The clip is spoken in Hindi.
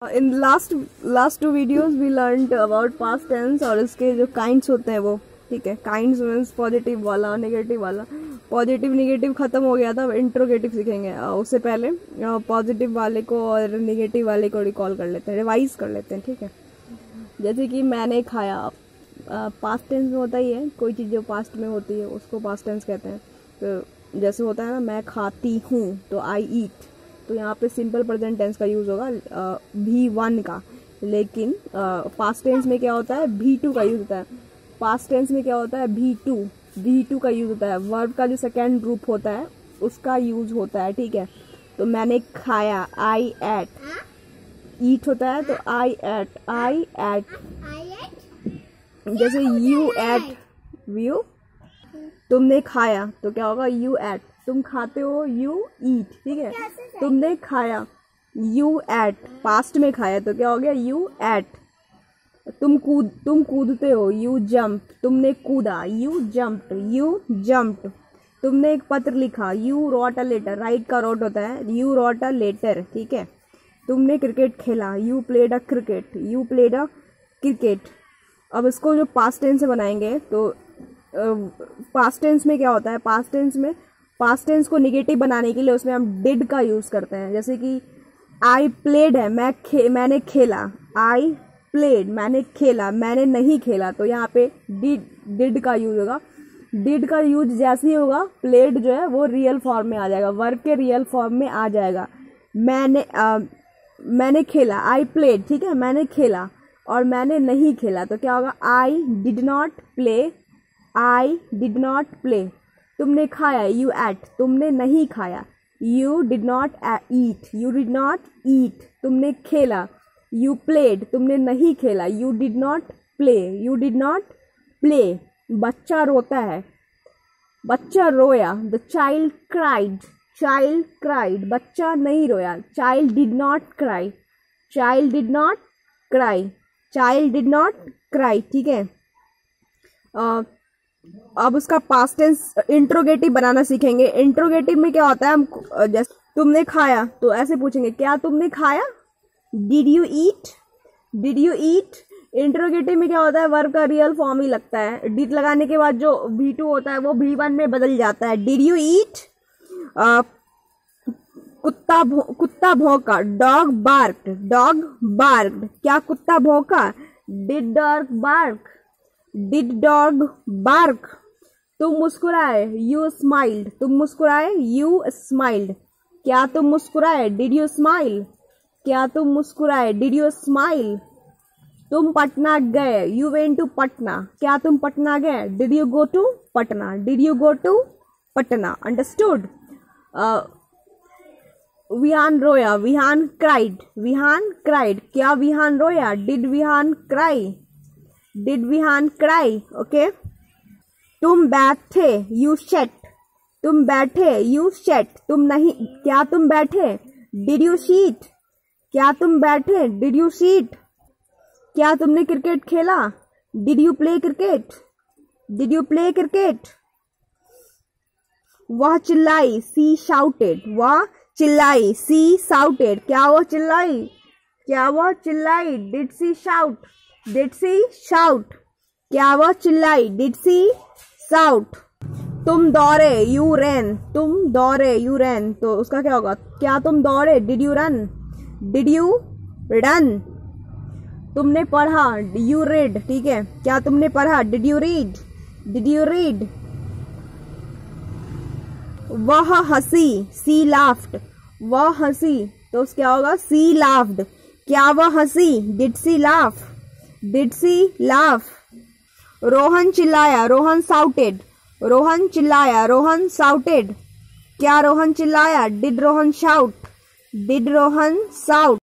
In last two videos we learned about past tense और इसके जो काइंड्स होते हैं वो, ठीक है। काइंड्स मीन्स पॉजिटिव वाला, नेगेटिव वाला। पॉजिटिव नेगेटिव खत्म हो गया था, इंट्रोगेटिव सीखेंगे। उससे पहले पॉजिटिव वाले को और नेगेटिव वाले को रिकॉल कर लेते हैं, रिवाइज कर लेते हैं, ठीक है। जैसे कि मैंने खाया, पास्ट टेंस में होता ही है, कोई चीज़ जो पास्ट में होती है उसको पास्ट टेंस कहते हैं। तो जैसे होता है ना, मैं खाती हूँ तो आई ईट, तो यहाँ पे सिंपल प्रेजेंट टेंस का यूज होगा V1 का। लेकिन पास्ट टेंस में क्या होता है, V2 का यूज होता है। पास्ट टेंस में क्या होता है, V2 का यूज होता है। वर्ब का जो सेकेंड ग्रुप होता है उसका यूज होता है, ठीक है। तो मैंने खाया, आई एट, ईट होता है तो आई एट। जैसे यू एट, व्यू, तुमने खाया तो क्या होगा, यू एट। तुम खाते हो, यू ईट, ठीक है। तुमने खाया, यू एट, पास्ट में खाया तो क्या हो गया, यू एट। तुम कूदते हो, यू जंप। तुमने कूदा, यू जंप्ड। तुमने एक पत्र लिखा, you wrote a letter. Write का रॉट होता है, यू रॉट अ लेटर, ठीक है। तुमने क्रिकेट खेला, यू प्लेड अ क्रिकेट। अब इसको जो पास्ट टेंस से बनाएंगे तो पास्ट टेंस में क्या होता है, पास्ट टेंस को निगेटिव बनाने के लिए उसमें हम डिड का यूज करते हैं। जैसे कि आई प्लेड है, मैंने खेला, आई प्लेड, मैंने खेला, मैंने नहीं खेला, तो यहाँ पे डिड का यूज होगा। डिड का यूज जैसे ही होगा, प्लेड जो है वो रियल फॉर्म में आ जाएगा, वर्ब के रियल फॉर्म में आ जाएगा। मैंने खेला, आई प्लेड, ठीक है, मैंने खेला। और मैंने नहीं खेला तो क्या होगा, आई डिड नॉट प्ले। तुमने खाया, यू एट। तुमने नहीं खाया, यू डिड नॉट ईट। तुमने खेला, यू प्लेड। तुमने नहीं खेला, यू डिड नॉट प्ले। बच्चा रोता है, बच्चा रोया, द चाइल्ड क्राइड। बच्चा नहीं रोया, चाइल्ड डिड नॉट क्राई, ठीक है। अब उसका पास्ट टेंस इंट्रोगेटिव बनाना सीखेंगे। इंट्रोगेटिव में क्या होता है, हम जैसे तुमने खाया तो ऐसे पूछेंगे, क्या तुमने खाया, डिड यू ईट। इंट्रोगेटिव में क्या होता है, वर्ब का रियल फॉर्म ही लगता है। डिड लगाने के बाद जो V2 होता है वो V1 में बदल जाता है। Did you eat. कुत्ता भौंका, डॉग बार्क्ड। क्या कुत्ता भौंका, डिड डॉग बार्क। तुम मुस्कुराए, यू स्माइल्ड। क्या तुम मुस्कुराए, डिड यू स्माइल। तुम पटना गए, यू वेंट टू पटना। क्या तुम पटना गए, did you go to Patna. Understood. Vihan रोया, विहान क्राइड। क्या विहान रोया, डिड विहान क्राई, ओके। तुम बैठे, यू सेट। तुम नहीं, क्या तुम बैठे, डिड यू सीट। क्या तुमने क्रिकेट खेला, डिड यू प्ले क्रिकेट। वह चिल्लाई, सी शाउटेड। क्या वो चिल्लाई, डिड सी शाउट। क्या वो चिल्लाई, डिड सी शाउट। तुम दौड़े, यू रैन। तो उसका क्या होगा, क्या तुम दौड़े, डिड यू रन। तुमने पढ़ा, यू रीड, ठीक है। क्या तुमने पढ़ा, डिड यू रीड। वह हंसी, सी लाफ्ड। तो क्या होगा, सी लाफ्ड। क्या वह हंसी, डिड सी लाफ। रोहन चिल्लाया, रोहन साउटेड। क्या रोहन चिल्लाया, डिड रोहन शाउट।